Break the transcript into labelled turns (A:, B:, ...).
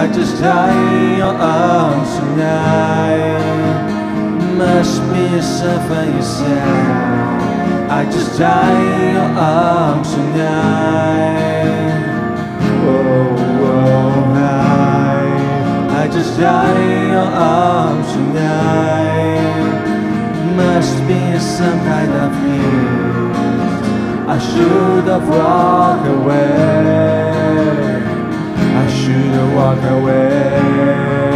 A: I just die in your arms tonight. Must be something you said. I just die in your arms tonight. I just die in your arms tonight. Must be some kind of gift. I should have walked away. I should have walked away.